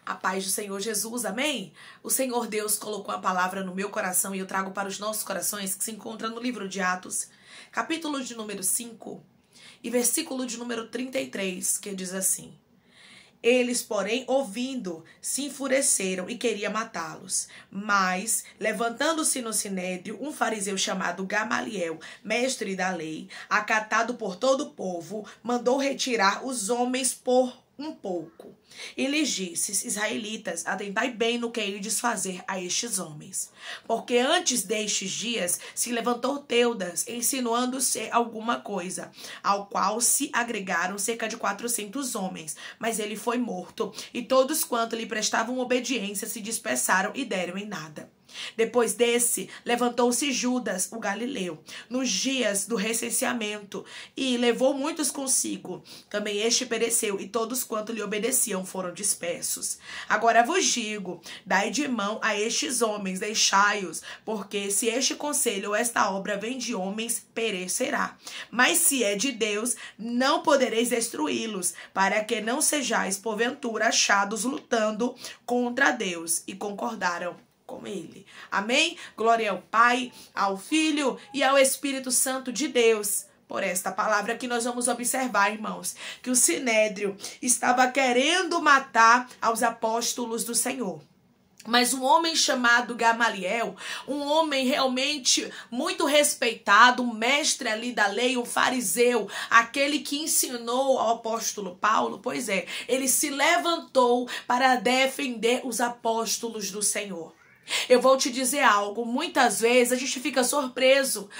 A paz do Senhor Jesus, amém? O Senhor Deus colocou a palavra no meu coração e eu trago para os nossos corações, que se encontra no livro de Atos, capítulo de número 5 e versículo de número 33, que diz assim: Eles, porém, ouvindo, se enfureceram e queriam matá-los. Mas, levantando-se no sinédrio, um fariseu chamado Gamaliel, mestre da lei, acatado por todo o povo, mandou retirar os homens por um pouco. E lhes disse: Israelitas, atentai bem no que ides fazer a estes homens. Porque antes destes dias se levantou Teudas, insinuando-se alguma coisa, ao qual se agregaram cerca de 400 homens. Mas ele foi morto, e todos quanto lhe prestavam obediência se dispersaram e deram em nada. Depois desse, levantou-se Judas, o galileu, nos dias do recenseamento, e levou muitos consigo. Também este pereceu, e todos quanto lhe obedeciam foram dispersos. Agora vos digo, dai de mão a estes homens, deixai-os, porque se este conselho ou esta obra vem de homens, perecerá. Mas se é de Deus, não podereis destruí-los, para que não sejais, porventura, achados lutando contra Deus. E concordaram com ele. Amém? Glória ao Pai, ao Filho e ao Espírito Santo de Deus. Por esta palavra que nós vamos observar, irmãos, que o sinédrio estava querendo matar aos apóstolos do Senhor. Mas um homem chamado Gamaliel, um homem realmente muito respeitado, um mestre ali da lei, um fariseu, aquele que ensinou ao apóstolo Paulo, pois é, ele se levantou para defender os apóstolos do Senhor. Eu vou te dizer algo, muitas vezes a gente fica surpreso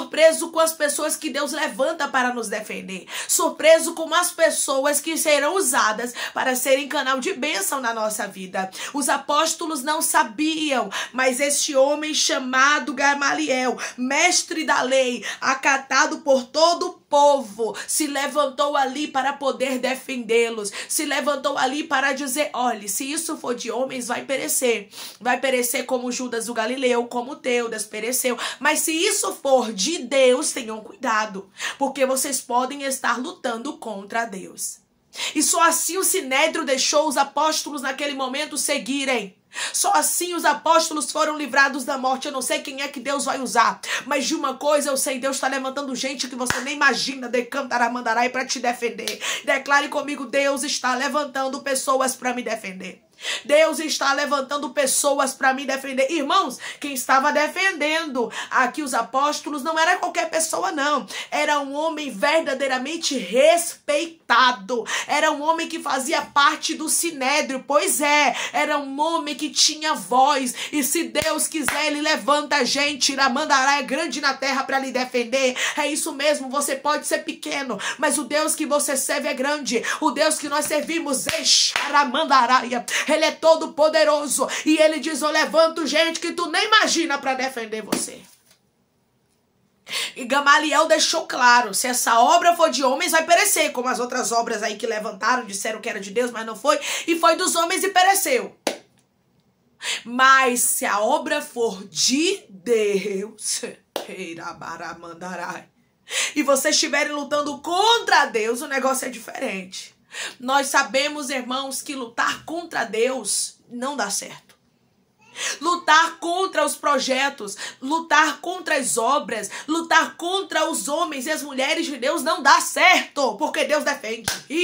com as pessoas que Deus levanta para nos defender, surpreso com as pessoas que serão usadas para serem canal de bênção na nossa vida. Os apóstolos não sabiam, mas este homem chamado Gamaliel, mestre da lei, acatado por todo o povo, se levantou ali para poder defendê-los, se levantou ali para dizer: olhe, se isso for de homens, vai perecer como Judas o Galileu, como Teudas pereceu, mas se isso for de Deus, tenham cuidado, porque vocês podem estar lutando contra Deus. E só assim o sinédrio deixou os apóstolos naquele momento seguirem. Só assim os apóstolos foram livrados da morte. Eu não sei quem é que Deus vai usar, mas de uma coisa eu sei: Deus está levantando gente que você nem imagina, decantaramandarai, para te defender. Declare comigo: Deus está levantando pessoas para me defender. Deus está levantando pessoas para me defender. Irmãos, quem estava defendendo aqui os apóstolos não era qualquer pessoa, não. Era um homem verdadeiramente respeitado. Era um homem que fazia parte do sinédrio. Pois é, era um homem que tinha voz. E se Deus quiser, ele levanta a gente. Iramandará é grande na terra para lhe defender. É isso mesmo, você pode ser pequeno, mas o Deus que você serve é grande. O Deus que nós servimos é Xaramandaraia. Ele é todo poderoso. E ele diz: eu levanto gente que tu nem imagina para defender você. E Gamaliel deixou claro: se essa obra for de homens, vai perecer. Como as outras obras aí que levantaram, disseram que era de Deus, mas não foi. E foi dos homens e pereceu. Mas se a obra for de Deus, e vocês estiverem lutando contra Deus, o negócio é diferente. Nós sabemos, irmãos, que lutar contra Deus não dá certo. Lutar contra os projetos, lutar contra as obras, lutar contra os homens e as mulheres de Deus não dá certo, porque Deus defende.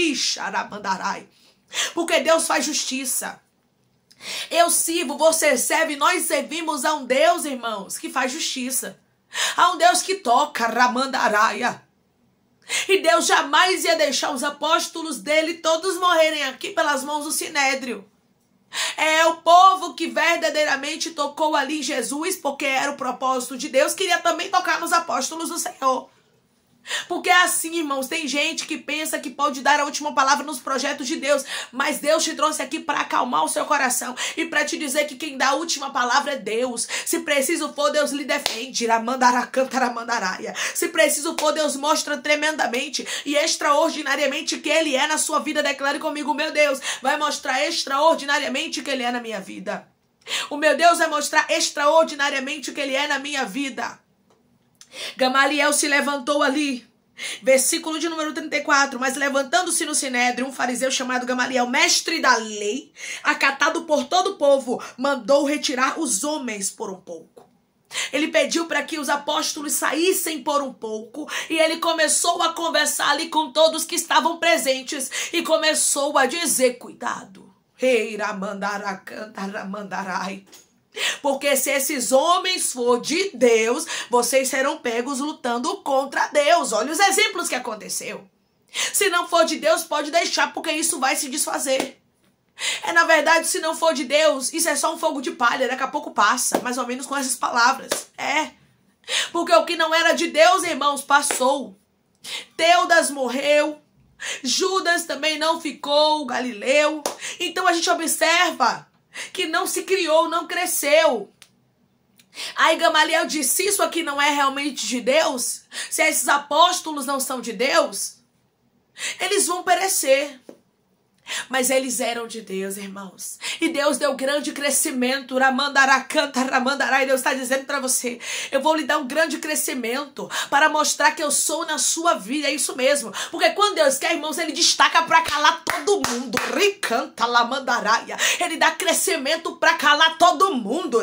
Porque Deus faz justiça. Eu sirvo, você serve, nós servimos a um Deus, irmãos, que faz justiça. A um Deus que toca, Ramandaraia. E Deus jamais ia deixar os apóstolos dele todos morrerem aqui pelas mãos do sinédrio. É o povo que verdadeiramente tocou ali em Jesus, porque era o propósito de Deus, queria também tocar nos apóstolos do Senhor. Porque assim, irmãos, tem gente que pensa que pode dar a última palavra nos projetos de Deus, mas Deus te trouxe aqui para acalmar o seu coração e para te dizer que quem dá a última palavra é Deus. Se preciso for, Deus lhe defende. Se preciso for, Deus mostra tremendamente e extraordinariamente que Ele é na sua vida. Declare comigo: meu Deus vai mostrar extraordinariamente que Ele é na minha vida. O meu Deus vai mostrar extraordinariamente que Ele é na minha vida. Gamaliel se levantou ali Versículo de número 34. Mas levantando-se no sinédrio um fariseu chamado Gamaliel, mestre da lei, acatado por todo o povo, mandou retirar os homens por um pouco. Ele pediu para que os apóstolos saíssem por um pouco e ele começou a conversar ali com todos que estavam presentes e começou a dizer: cuidado, porque se esses homens for de Deus, vocês serão pegos lutando contra Deus. Olha os exemplos que aconteceu. Se não for de Deus, pode deixar, porque isso vai se desfazer. Na verdade, se não for de Deus, isso é só um fogo de palha, daqui a pouco passa, mais ou menos com essas palavras. Porque o que não era de Deus, irmãos, passou. Teudas morreu, Judas também não ficou, Galileu. Então a gente observa que não se criou, não cresceu. Aí Gamaliel disse: se isso aqui não é realmente de Deus, se esses apóstolos não são de Deus, eles vão perecer. Mas eles eram de Deus, irmãos. E Deus deu grande crescimento. E Deus está dizendo para você: eu vou lhe dar um grande crescimento para mostrar que eu sou na sua vida. É isso mesmo. Porque quando Deus quer, irmãos, ele destaca para calar todo mundo. Ele dá crescimento para calar todo mundo.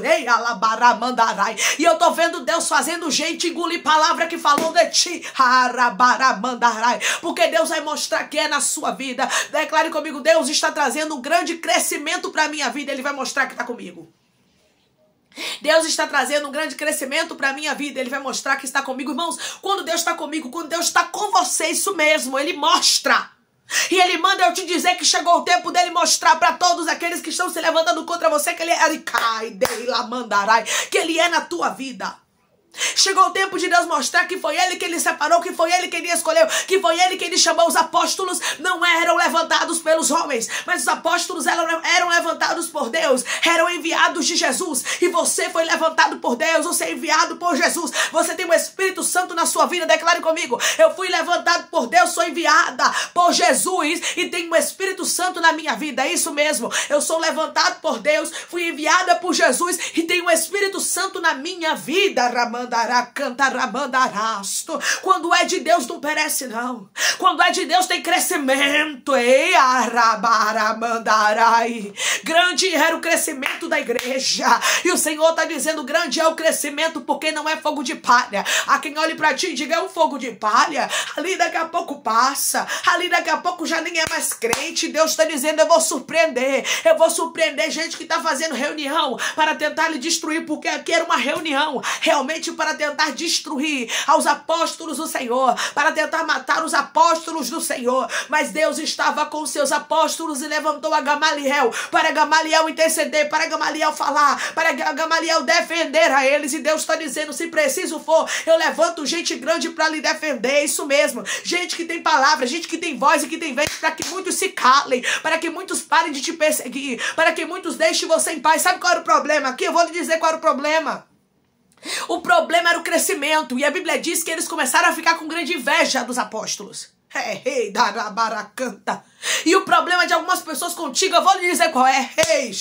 E eu tô vendo Deus fazendo gente engolir palavra que falou de ti. Porque Deus vai mostrar que é na sua vida. Declare comigo: Deus está trazendo um grande crescimento para a minha vida. Ele vai mostrar que está comigo. Deus está trazendo um grande crescimento para a minha vida. Ele vai mostrar que está comigo. Irmãos, quando Deus está comigo, quando Deus está com você, isso mesmo, Ele mostra. E Ele manda eu te dizer que chegou o tempo dele mostrar para todos aqueles que estão se levantando contra você que Ele que Ele é na tua vida. Chegou o tempo de Deus mostrar que foi Ele que Ele separou, que foi Ele que Ele escolheu, que foi Ele que Ele chamou. Os apóstolos não eram levantados pelos homens, mas os apóstolos eram levantados por Deus, eram enviados de Jesus. E você foi levantado por Deus, você é enviado por Jesus. Você tem o Espírito Santo na sua vida. Declare comigo: eu fui levantado por Deus, sou enviada por Jesus e tenho o Espírito Santo na minha vida. É isso mesmo, eu sou levantado por Deus, fui enviada por Jesus e tenho o Espírito Santo na minha vida. Quando é de Deus não perece não. Quando é de Deus tem crescimento. Grande era o crescimento da igreja. E o Senhor está dizendo: grande é o crescimento, porque não é fogo de palha. A quem olhe para ti e diga: é um fogo de palha. Ali daqui a pouco passa. Ali daqui a pouco já nem é mais crente. Deus está dizendo: eu vou surpreender. Eu vou surpreender gente que está fazendo reunião para tentar lhe destruir, porque aqui era uma reunião realmente para tentar destruir aos apóstolos do Senhor, para tentar matar os apóstolos do Senhor. Mas Deus estava com seus apóstolos e levantou a Gamaliel, para Gamaliel interceder, para Gamaliel falar, para Gamaliel defender a eles. E Deus está dizendo: se preciso for, eu levanto gente grande para lhe defender. Isso mesmo, gente que tem palavra, gente que tem voz e que tem vez, para que muitos se calem, para que muitos parem de te perseguir, para que muitos deixem você em paz. Sabe qual era o problema aqui? Eu vou lhe dizer qual era o problema. O problema era o crescimento. E a Bíblia diz que eles começaram a ficar com grande inveja dos apóstolos. E o problema de algumas pessoas contigo, eu vou lhe dizer qual é.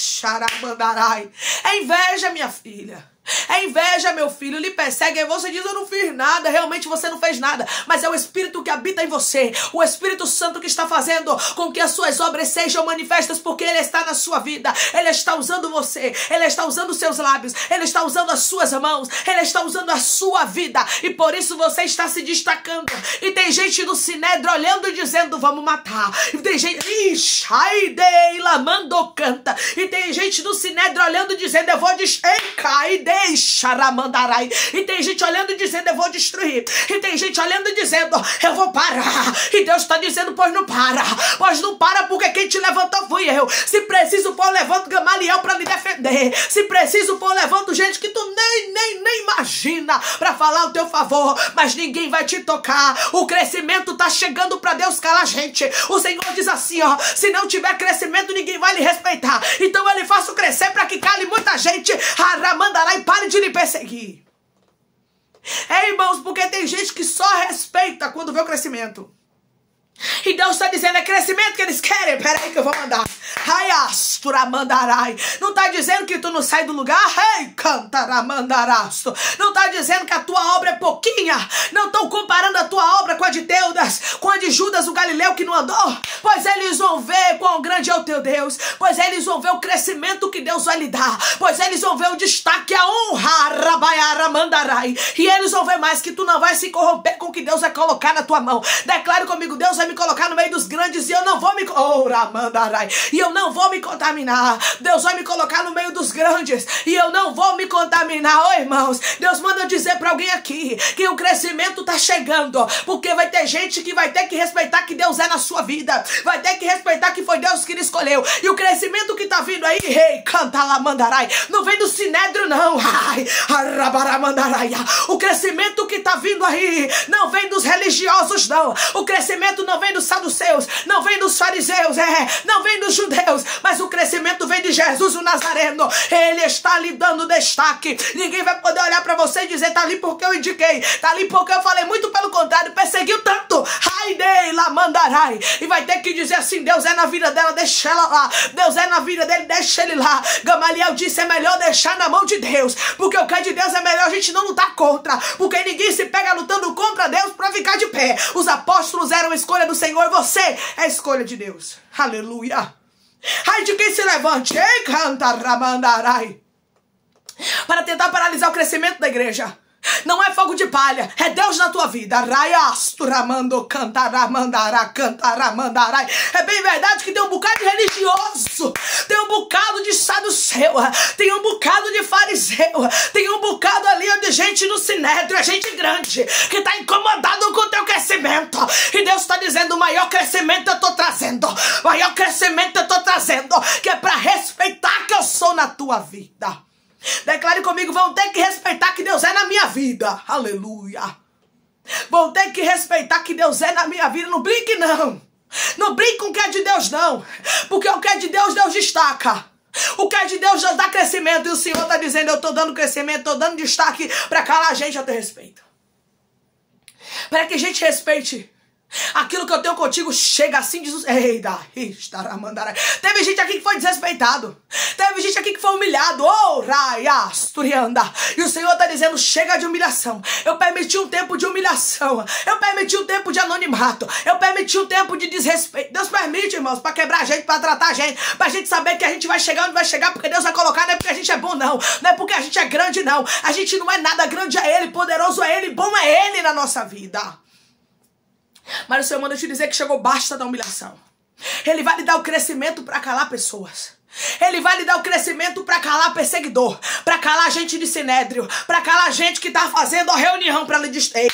É inveja, minha filha. É inveja, meu filho. Lhe persegue e você diz: eu não fiz nada. Realmente você não fez nada, mas é o Espírito que habita em você, o Espírito Santo que está fazendo com que as suas obras sejam manifestas, porque Ele está na sua vida. Ele está usando você, Ele está usando os seus lábios, Ele está usando as suas mãos, Ele está usando a sua vida. E por isso você está se destacando. E tem gente no sinédrio olhando e dizendo: vamos matar. E tem gente, e tem gente no sinédrio olhando e dizendo: eu vou e tem gente olhando e dizendo: eu vou destruir. E tem gente olhando e dizendo: eu vou parar. E Deus está dizendo: pois não para. Pois não para, porque quem te levantou fui eu. Se preciso for, eu levanto Gamaliel para lhe defender. Se preciso for, eu levanto gente que tu nem imagina para falar o teu favor. Mas ninguém vai te tocar. O crescimento está chegando para Deus calar a gente. O Senhor diz assim: ó, se não tiver crescimento, ninguém vai lhe respeitar. Então Ele faça crescer para que cale muita gente. E pare de lhe perseguir. Irmãos, porque tem gente que só respeita quando vê o crescimento. E Deus está dizendo: é crescimento que eles querem. Peraí que eu vou mandar. Raiasturamandarai. Não está dizendo que tu não sai do lugar? Ei, cantaramandarasto. Não está dizendo que a tua obra é pouquinha. Não estão comparando a tua obra com a de Teudas, com a de Judas o Galileu que não andou. Pois eles vão ver quão grande é o teu Deus. Pois eles vão ver o crescimento que Deus vai lhe dar. Pois eles vão ver o destaque, a honra. Rabaiaramandarai. E eles vão ver mais que tu não vai se corromper com o que Deus vai colocar na tua mão. Declare comigo, Deus vai me colocar no meio dos grandes e eu não vou me... E eu não vou me contaminar. Deus vai me colocar no meio dos grandes e eu não vou me contaminar. Ô irmãos, Deus manda dizer para alguém aqui que o crescimento tá chegando, porque vai ter gente que vai ter que respeitar que Deus é na sua vida, vai ter que respeitar que foi Deus que lhe escolheu. E o crescimento que tá vindo aí, rei, canta lá, mandarai, não vem do sinédrio não. Ai, arabaramandarai. O crescimento que tá vindo aí não vem dos religiosos não. O crescimento não vem dos saduceus, não vem dos fariseus, não vem dos judeus, mas o crescimento vem de Jesus o Nazareno. Ele está lhe dando destaque. Ninguém vai poder olhar para você e dizer, tá ali porque eu indiquei, tá ali porque eu falei. Muito pelo contrário, perseguiu tanto, Raidei lá mandarai, e vai ter que dizer assim, Deus é na vida dela, deixa ela lá. Deus é na vida dele, deixa ele lá. Gamaliel disse, é melhor deixar na mão de Deus, porque o que é de Deus é melhor a gente não lutar contra, porque ninguém se pega lutando contra Deus para ficar de pé. Os apóstolos eram a escolha do Senhor e você é a escolha de Deus. Aleluia. Ai de quem se levante, ei, canta ramandarai, para tentar paralisar o crescimento da igreja. Não é fogo de palha, é Deus na tua vida. Raiasturamando, cantaramandará, cantaramandarai. É bem verdade que tem um bocado de religioso, tem um bocado de saduceu, tem um bocado de fariseu, tem um bocado ali de gente no sinédrio, é gente grande que está incomodado com o teu crescimento. E Deus está dizendo, o maior crescimento eu estou trazendo, o maior crescimento eu estou trazendo, que é para respeitar que eu sou na tua vida. Declare comigo, vão ter que respeitar que Deus é na minha vida. Aleluia. Vão ter que respeitar que Deus é na minha vida. Não brinque não. Não brinque com o que é de Deus não. Porque o que é de Deus, Deus destaca. O que é de Deus, Deus dá crescimento. E o Senhor está dizendo, eu estou dando crescimento, estou dando destaque para calar a gente a teu respeito. Para que a gente respeite. Aquilo que eu tenho contigo chega assim, diz... Eita, teve gente aqui que foi desrespeitado. Teve gente aqui que foi humilhado. Oh, raiasturianda. E o Senhor está dizendo, chega de humilhação. Eu permiti um tempo de humilhação. Eu permiti um tempo de anonimato. Eu permiti um tempo de desrespeito. Deus permite, irmãos, para quebrar a gente, para tratar a gente, para a gente saber que a gente vai chegar onde vai chegar, porque Deus vai colocar. Não é porque a gente é bom, não. Não é porque a gente é grande, não. A gente não é nada, grande é Ele, poderoso é Ele, bom é Ele na nossa vida. Mas o Senhor manda te dizer que chegou, basta da humilhação. Ele vai lhe dar o crescimento para calar pessoas. Ele vai lhe dar o crescimento para calar perseguidor, para calar gente de sinédrio, para calar gente que está fazendo a reunião para lhe destruir.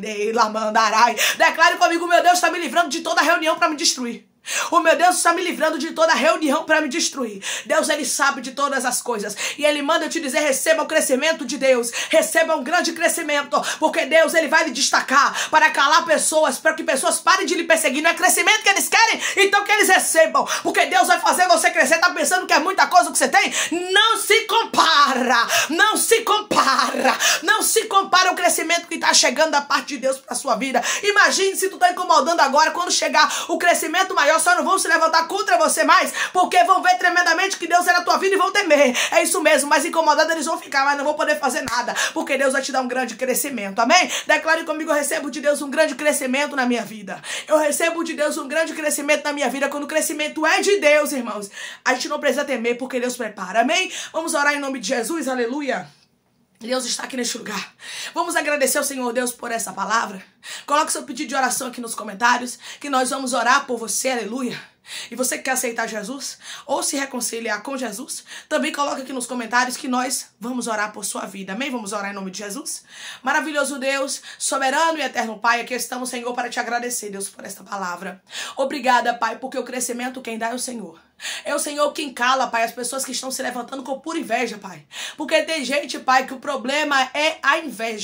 Declare comigo, meu Deus está me livrando de toda reunião para me destruir. O meu Deus está me livrando de toda reunião para me destruir. Deus, Ele sabe de todas as coisas. E Ele manda te dizer, receba o crescimento de Deus. Receba um grande crescimento. Porque Deus, Ele vai lhe destacar para calar pessoas, para que pessoas parem de lhe perseguir. Não é crescimento que eles querem? Então que eles recebam. Porque Deus vai fazer você crescer. Está pensando que é muita coisa que você tem? Não se compara. Não se compara. Não se compara o crescimento que está chegando da parte de Deus para a sua vida. Imagine se tu está incomodando agora. Quando chegar o crescimento maior, só não vão se levantar contra você mais, porque vão ver tremendamente que Deus é na tua vida e vão temer. É isso mesmo, mas incomodados eles vão ficar, mas não vão poder fazer nada, porque Deus vai te dar um grande crescimento, amém? Declare comigo, eu recebo de Deus um grande crescimento na minha vida. Eu recebo de Deus um grande crescimento na minha vida. Quando o crescimento é de Deus, irmãos, a gente não precisa temer, porque Deus prepara, amém? Vamos orar em nome de Jesus, aleluia. Deus está aqui neste lugar. Vamos agradecer ao Senhor Deus por essa palavra. Coloque seu pedido de oração aqui nos comentários, que nós vamos orar por você, aleluia. E você que quer aceitar Jesus ou se reconciliar com Jesus, também coloca aqui nos comentários que nós vamos orar por sua vida, amém? Vamos orar em nome de Jesus. Maravilhoso Deus, soberano e eterno Pai, aqui estamos, Senhor, para te agradecer, Deus, por esta palavra. Obrigada, Pai, porque o crescimento quem dá é o Senhor. É o Senhor quem cala, Pai, as pessoas que estão se levantando com pura inveja, Pai. Porque tem gente, Pai, que o problema é a inveja.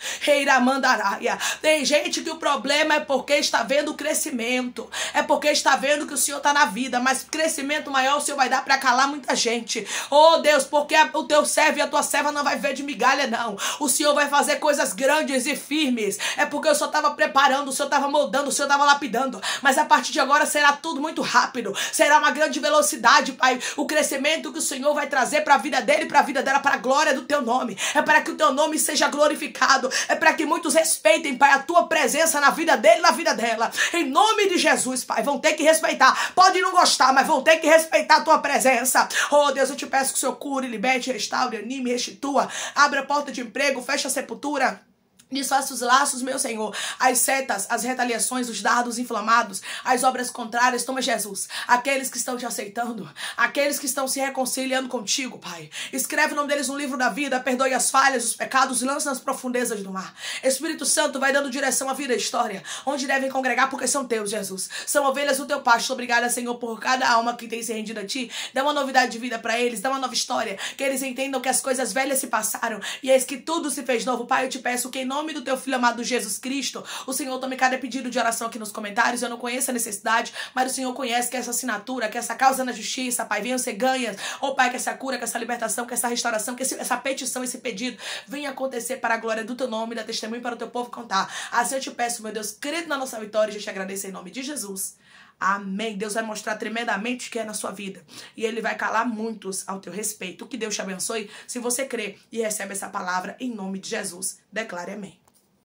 Reiramandaráia. Tem gente que o problema é porque está vendo o crescimento. É porque está vendo que o Senhor está na vida. Mas crescimento maior o Senhor vai dar para calar muita gente. Oh Deus, porque o teu servo e a tua serva não vai ver de migalha não. O Senhor vai fazer coisas grandes e firmes. É porque o Senhor estava preparando, o Senhor estava moldando, o Senhor estava lapidando. Mas a partir de agora será tudo muito rápido. Será uma grande velocidade, Pai. O crescimento que o Senhor vai trazer para a vida dele e para a vida dela, para a glória do teu nome. É para que o teu nome seja glorificado. É para que muitos respeitem, Pai, a tua presença na vida dele e na vida dela. Em nome de Jesus, Pai. Vão ter que respeitar. Pode não gostar, mas vão ter que respeitar a tua presença. Oh Deus, eu te peço que o Senhor cure, liberte, restaure, anime, restitua. Abra a porta de emprego, fecha a sepultura. Desfaça os laços, meu Senhor, as setas, as retaliações, os dardos inflamados, as obras contrárias. Toma, Jesus, aqueles que estão te aceitando, aqueles que estão se reconciliando contigo, Pai. Escreve o nome deles no livro da vida, perdoe as falhas, os pecados, lança nas profundezas do mar. Espírito Santo vai dando direção à vida e à história, onde devem congregar, porque são teus, Jesus. São ovelhas do teu pasto. Obrigada, Senhor, por cada alma que tem se rendido a ti. Dá uma novidade de vida para eles, dá uma nova história, que eles entendam que as coisas velhas se passaram e eis que tudo se fez novo. Pai, eu te peço que em nome do teu Filho amado Jesus Cristo, o Senhor tome cada pedido de oração aqui nos comentários. Eu não conheço a necessidade, mas o Senhor conhece que essa assinatura, que essa causa na justiça, Pai, venha ser ganha. Oh, Pai, que essa cura, que essa libertação, que essa restauração, que essa petição, esse pedido venha acontecer para a glória do teu nome, da testemunho para o teu povo contar. Assim eu te peço, meu Deus, crendo na nossa vitória, e eu te agradeço em nome de Jesus. Amém. Deus vai mostrar tremendamente o que é na sua vida. E Ele vai calar muitos ao teu respeito. Que Deus te abençoe. Se você crê e recebe essa palavra, em nome de Jesus, declare amém.